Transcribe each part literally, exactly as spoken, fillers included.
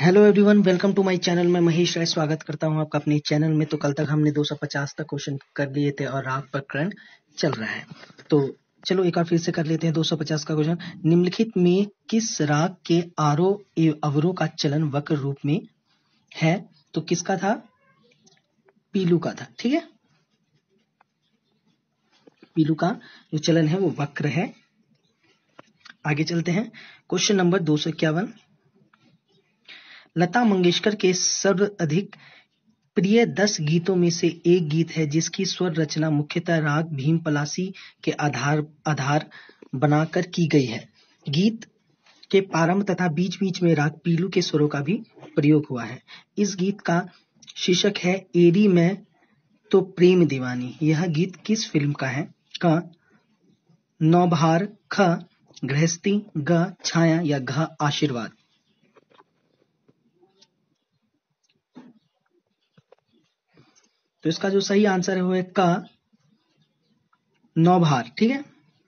Hello everyone, welcome to my channel. मैं महेश राय स्वागत करता हूं आपका अपने चैनल में। तो कल तक हमने दो सौ पचास तक क्वेश्चन कर लिए थे और राग प्रकरण चल रहा है। तो चलो एक बार फिर से कर लेते हैं दो सौ पचास का क्वेश्चन। निम्नलिखित में किस राग के आरोह एवं अवरोह का चलन वक्र रूप में है? तो किसका था? पीलू का था। ठीक है, पीलू का जो चलन है वो वक्र है। आगे चलते हैं। क्वेश्चन नंबर दो सौ इक्यावन। लता मंगेशकर के सर्वाधिक प्रिय दस गीतों में से एक गीत है जिसकी स्वर रचना मुख्यतः राग भीम पलासी के आधार आधार बनाकर की गई है। गीत के प्रारंभ तथा बीच बीच में राग पीलू के स्वरों का भी प्रयोग हुआ है। इस गीत का शीर्षक है एरी में तो प्रेम दीवानी। यह गीत किस फिल्म का है? क नौबहार, ख गृहस्थी, ग छाया या घ आशीर्वाद। तो इसका जो सही आंसर है वो है क नौबहार। ठीक है,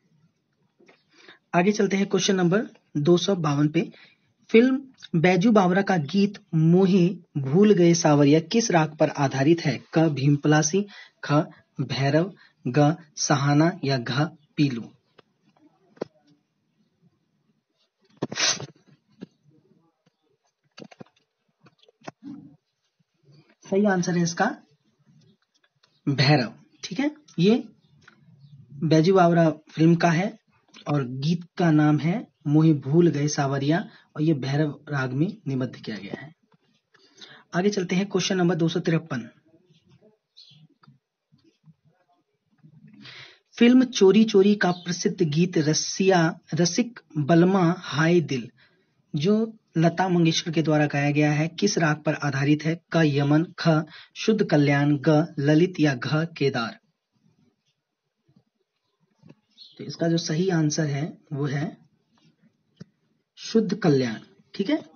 आगे चलते हैं क्वेश्चन नंबर दो सौ बावन पे। फिल्म बैजू बावरा का गीत मोहे भूल गए सावरिया किस राग पर आधारित है? क भीम पलासी, ख भैरव, ग सहाना या घ पीलू। सही आंसर है इसका भैरव। ठीक है, ये बैजू बावरा फिल्म का है और गीत का नाम है मोहे भूल गए सावरिया और ये भैरव राग में निबद्ध किया गया है। आगे चलते हैं क्वेश्चन नंबर दो सौ तिरपन। फिल्म चोरी चोरी का प्रसिद्ध गीत रसिया रसिक बलमा हाय दिल जो लता मंगेशकर के द्वारा गाया गया है किस राग पर आधारित है? क यमन, ख शुद्ध कल्याण, ग ललित या घ केदार। तो इसका जो सही आंसर है वो है शुद्ध कल्याण। ठीक है,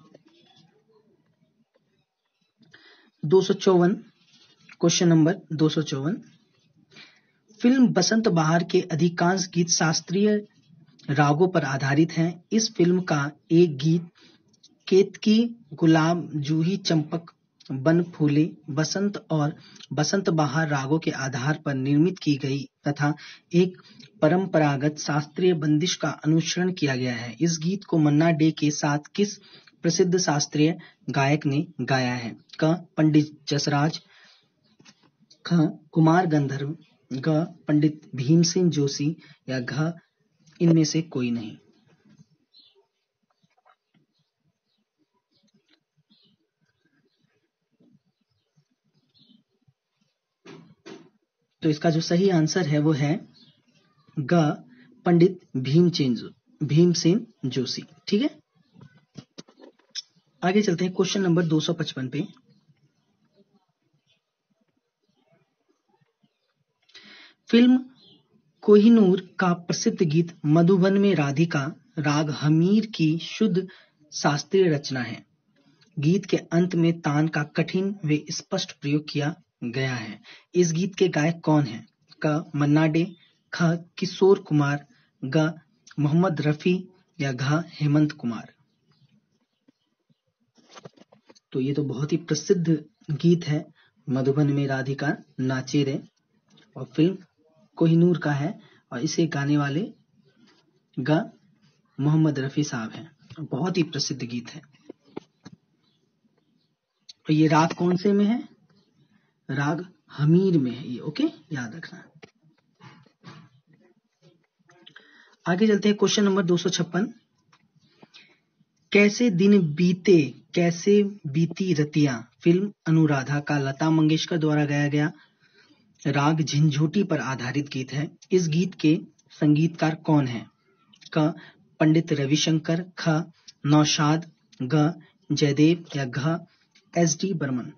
दो सौ चौवन। क्वेश्चन नंबर दो सौ चौवन। फिल्म बसंत बहार के अधिकांश गीत शास्त्रीय रागों पर आधारित हैं। इस फिल्म का एक गीत केतकी, गुलाब, जूही, चंपक, बन फूले, बसंत और बसंत बहार रागों के आधार पर निर्मित की गई तथा एक परंपरागत शास्त्रीय बंदिश का अनुसरण किया गया है। इस गीत को मन्ना डे के साथ किस प्रसिद्ध शास्त्रीय गायक ने गाया है? क पंडित जसराज, ख कुमार गंधर्व, ग पंडित भीमसेन जोशी या घ इनमें से कोई नहीं। तो इसका जो सही आंसर है वो है ग पंडित भीमसेन भीमसेन जोशी। ठीक है, आगे चलते हैं क्वेश्चन नंबर दो सौ पचपन पे। फिल्म कोहिनूर का प्रसिद्ध गीत मधुबन में राधिका राग हमीर की शुद्ध शास्त्रीय रचना है। गीत के अंत में तान का कठिन व स्पष्ट प्रयोग किया गया है। इस गीत के गायक कौन हैं? क मन्ना डे, ख किशोर कुमार, ग मोहम्मद रफी या घ हेमंत कुमार। तो ये तो बहुत ही प्रसिद्ध गीत है, मधुबन में राधिका नाचे रे, और फिल्म कोहिनूर का है और इसे गाने वाले ग मोहम्मद रफी साहब हैं। बहुत ही प्रसिद्ध गीत है। तो ये राग कौन से में है? राग हमीर में है ये। ओके, याद रखना। आगे चलते हैं क्वेश्चन नंबर दो सौ छप्पन। कैसे दिन बीते कैसे बीती रतियां फिल्म अनुराधा का लता मंगेशकर द्वारा गाया गया राग झंझोटी पर आधारित गीत है। इस गीत के संगीतकार कौन हैं? क पंडित रविशंकर, ख नौशाद, ग जयदेव या घ एस डी बर्मन।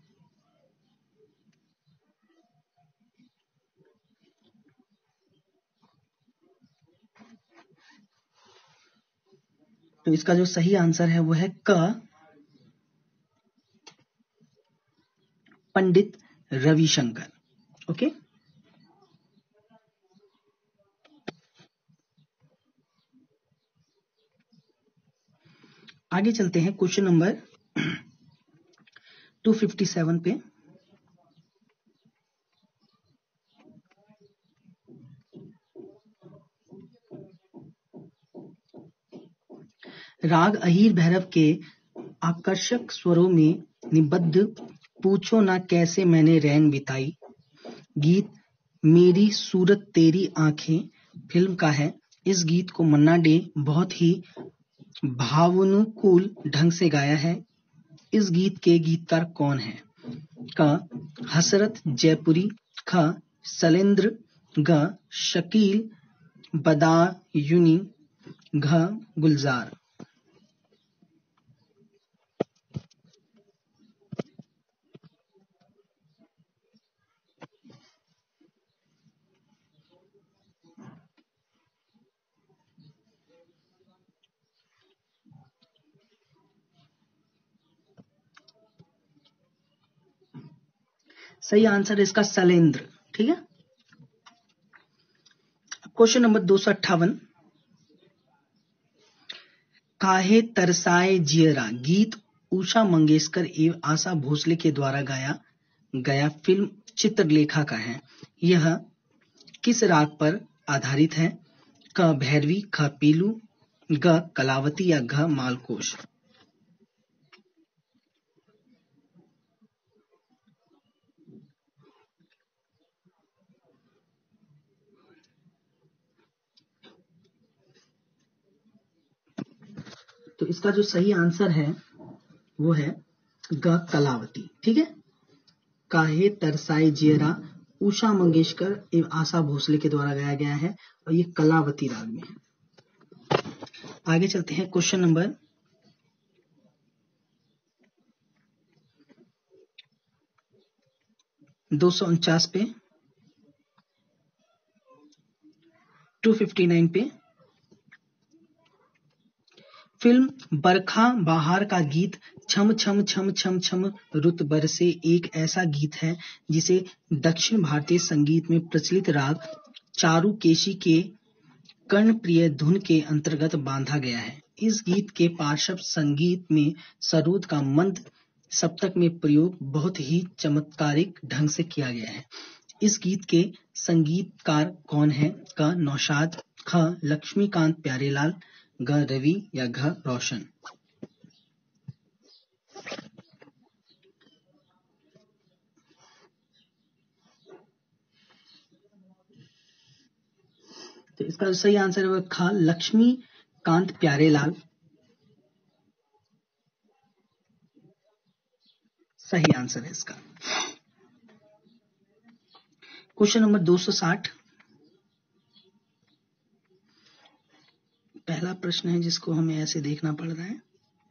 तो इसका जो सही आंसर है वो है क पंडित रविशंकर। ओके, आगे चलते हैं question number two fifty seven पे राग अहीर भैरव के आकर्षक स्वरों में निबद्ध पूछो ना कैसे मैंने रैन बिताई गीत मेरी सूरत तेरी आंखें फिल्म का है। इस गीत को मन्ना डे बहुत ही भावानुकूल ढंग से गाया है। इस गीत के गीतकार कौन है? क हसरत जयपुरी, ख शैलेंद्र, ग शकील बदायूनी, घ गुलजार। सही आंसर है इसका शैलेंद्र। ठीक है। क्वेश्चन नंबर दो सौ अट्ठावन, काहे तरसाए जियरा गीत उषा मंगेशकर एवं आशा भोसले के द्वारा गाया गया फिल्म चित्रलेखा का है। यह किस राग पर आधारित है? क भैरवी, ख पीलू, ग कलावती या घ मालकोश। तो इसका जो सही आंसर है वो है ग कलावती। ठीक है। काहे तरसाए जियरा उषा मंगेशकर एवं आशा भोसले के द्वारा गाया गया है और ये कलावती राग में है। आगे चलते हैं क्वेश्चन नंबर दो सौ उनचास पे, टू फिफ्टी नाइन पे। फिल्म बरखा बहार का गीत छम छम छम छम छम रुत बरसे एक ऐसा गीत है जिसे दक्षिण भारतीय संगीत में प्रचलित राग चारुकेशी के कर्णप्रिय धुन के अंतर्गत बांधा गया है। इस गीत के पार्श्व संगीत में सरोद का मंद सप्तक में प्रयोग बहुत ही चमत्कारिक ढंग से किया गया है। इस गीत के संगीतकार कौन है? क नौशाद, ख लक्ष्मीकांत प्यारेलाल, ग रवि या घ रोशन। तो इसका सही आंसर है ख लक्ष्मीकांत प्यारेलाल। सही आंसर है इसका। क्वेश्चन नंबर दो सौ साठ, पहला प्रश्न है जिसको हमें ऐसे देखना पड़ रहा है।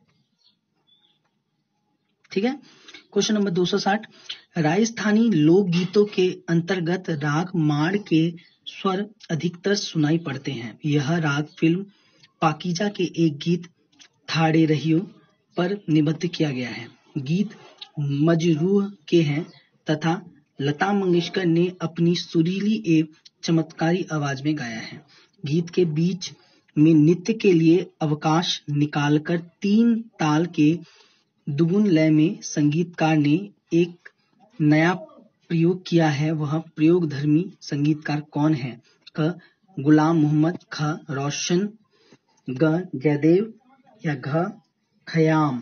ठीक है। क्वेश्चन नंबर दो सौ साठ, राजस्थानी लोकगीतों के अंतर्गत राग माड़ के स्वर अधिकतर सुनाई पड़ते हैं। यह राग फिल्म पाकीजा के एक गीत थाड़े रहियो पर निबद्ध किया गया है। गीत मजरूह के हैं तथा लता मंगेशकर ने अपनी सुरीली एवं चमत्कारी आवाज में गाया है। गीत के बीच में नृत्य के लिए अवकाश निकालकर तीन ताल के दुगुन लय में संगीतकार ने एक नया प्रयोग किया है। वह प्रयोगधर्मी संगीतकार कौन है? क गुलाम मोहम्मद, ख रोशन, ग जयदेव या घ खयाम।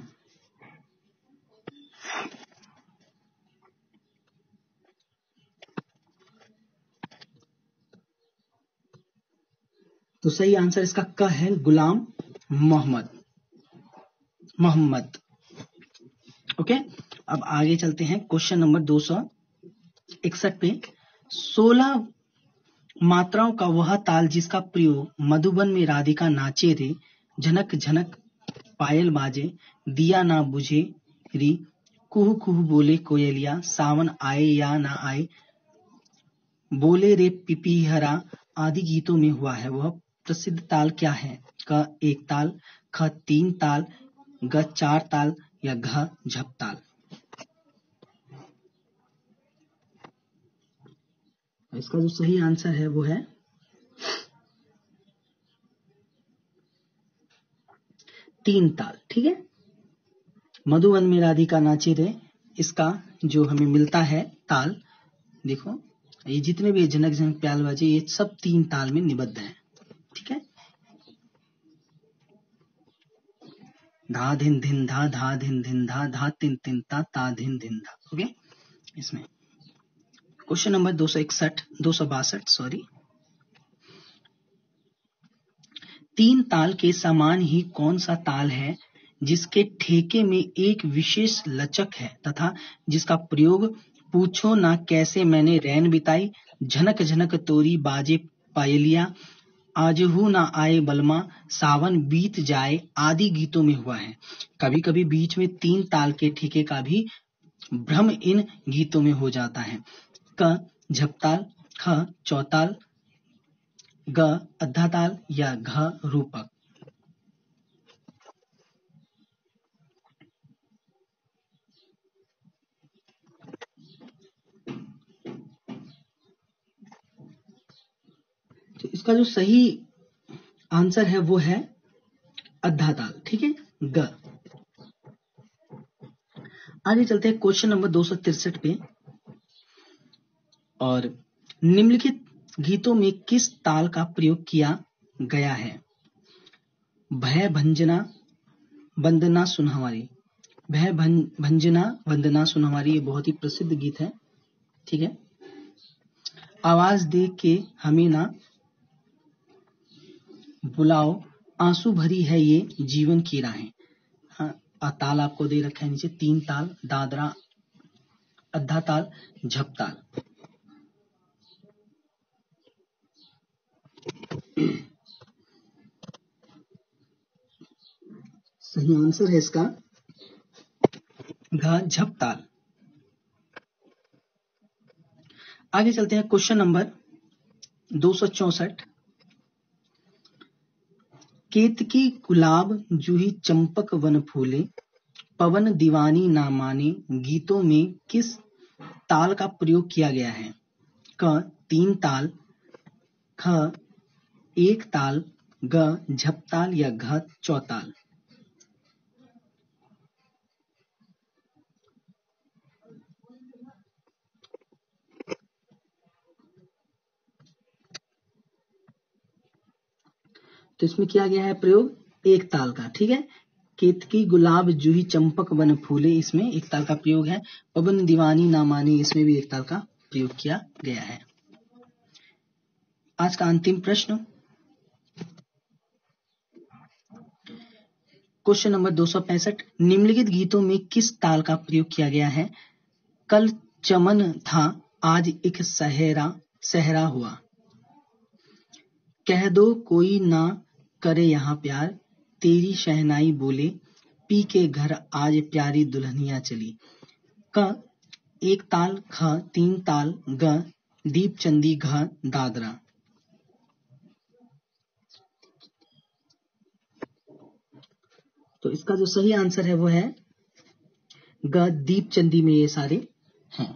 तो सही आंसर इसका क है गुलाम मोहम्मद मोहम्मद ओके। अब आगे चलते हैं क्वेश्चन नंबर दो सौ इकसठ पे। सोलह मात्राओं का वह ताल जिसका प्रयोग मधुबन में राधिका नाचे रे, झनक झनक पायल बाजे, दिया ना बुझे री, कुहू कुहू बोले कोयलिया, सावन आए या ना आए, बोले रे पिपीहरा आदि गीतों में हुआ है। वह प्रसिद्ध ताल क्या है? क एक ताल, ख तीन ताल, ग चार ताल या घ झपताल। इसका जो सही आंसर है वो है तीन ताल। ठीक है। मधुबन में राधिका नाचे रे इसका जो हमें मिलता है ताल, देखो ये जितने भी जनक जनक प्याल बाजे ये सब तीन ताल में निबद्ध है। ठीक है, धा धिन धिन धा, धा धिन धिन धा, धा तिन तिन ता, ता धिन धिन धा। ओके, इसमें क्वेश्चन नंबर दो सौ इकसठ दो सौ बासठ सॉरी। तीन ताल के समान ही कौन सा ताल है जिसके ठेके में एक विशेष लचक है तथा जिसका प्रयोग पूछो ना कैसे मैंने रैन बिताई, झनक झनक तोरी बाजे पायलिया, आजहू ना आए बलमा, सावन बीत जाए आदि गीतों में हुआ है। कभी कभी बीच में तीन ताल के ठेके का भी भ्रम इन गीतों में हो जाता है। क झपताल, ख चौताल, ग अद्धा ताल या घ रूपक। तो इसका जो सही आंसर है वो है अद्धा ताल। ठीक है, ग। आगे चलते हैं क्वेश्चन नंबर दो सौ तिरसठ पे। और निम्नलिखित गीतों में किस ताल का प्रयोग किया गया है? भय भंजना वंदना सुन हमारी, भय भंजना वंदना सुन हमारी ये बहुत ही प्रसिद्ध गीत है। ठीक है, आवाज दे के हमें ना बुलाओ, आंसू भरी है ये जीवन की राहें। हाँ, ताल आपको दे रखा है नीचे, तीन ताल, दादरा, अद्धा ताल, झपताल। सही आंसर है इसका घ झपताल। आगे चलते हैं क्वेश्चन नंबर दो सौ चौसठ। केतकी गुलाब जूही चंपक वन फूले, पवन दीवानी ना माने गीतों में किस ताल का प्रयोग किया गया है? क तीन ताल, ख एक ताल, ग झपताल या घ चौताल। तो इसमें किया गया है प्रयोग एक ताल का। ठीक है, केतकी गुलाब जूही चंपक वन फूले इसमें एक ताल का प्रयोग है। पवन दीवानी ना माने इसमें भी एक ताल का प्रयोग किया गया है। आज का अंतिम प्रश्न, क्वेश्चन नंबर दो सौ पैंसठ। निम्नलिखित गीतों में किस ताल का प्रयोग किया गया है? कल चमन था आज एक सहरा सहरा हुआ, कह दो कोई ना करे यहाँ प्यार, तेरी शहनाई बोले पी के घर आज प्यारी दुल्हनिया चली। क एक ताल, ख तीन ताल, ग दीप चंदी, घ दादरा। तो इसका जो सही आंसर है वो है ग दीप चंदी में ये सारे हैं,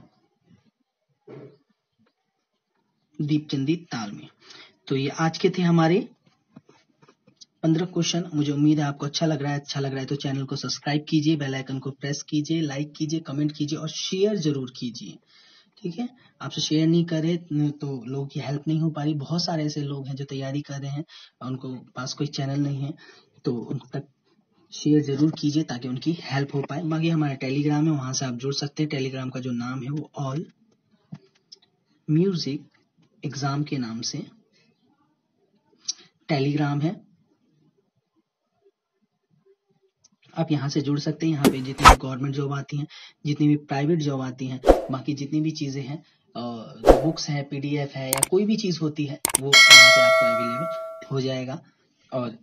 दीप चंदी ताल में। तो ये आज के थे हमारे पंद्रह क्वेश्चन। मुझे उम्मीद है आपको अच्छा लग रहा है। अच्छा लग रहा है तो चैनल को सब्सक्राइब कीजिए, बेल आइकन को प्रेस कीजिए, लाइक कीजिए, कमेंट कीजिए और शेयर जरूर कीजिए। ठीक है, आपसे शेयर नहीं करे तो लोगों की हेल्प नहीं हो पा रही। बहुत सारे ऐसे लोग हैं जो तैयारी कर रहे हैं और उनको पास कोई चैनल नहीं है, तो उन तक शेयर जरूर कीजिए ताकि उनकी हेल्प हो पाए। बाकी हमारा टेलीग्राम है, वहां से आप जुड़ सकते हैं। टेलीग्राम का जो नाम है वो ऑल म्यूजिक एग्जाम के नाम से टेलीग्राम है। आप यहाँ से जुड़ सकते हैं। यहाँ पे जितनी भी गवर्नमेंट जॉब आती हैं, जितनी भी प्राइवेट जॉब आती हैं, बाकी जितनी भी चीजें हैं, बुक्स है, पीडीएफ है या कोई भी चीज होती है, वो यहाँ पे आपको अवेलेबल हो जाएगा। और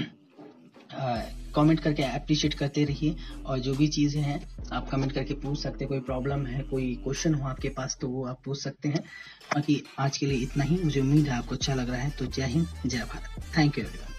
कमेंट करके अप्रिशिएट करते रहिए और जो भी चीजें हैं आप कमेंट करके पूछ सकते हैं। कोई प्रॉब्लम है, कोई क्वेश्चन हो आपके पास तो वो आप पूछ सकते हैं। बाकी आज के लिए इतना ही। मुझे उम्मीद है आपको अच्छा लग रहा है। तो जय हिंद, जय भारत। Thank you everyone.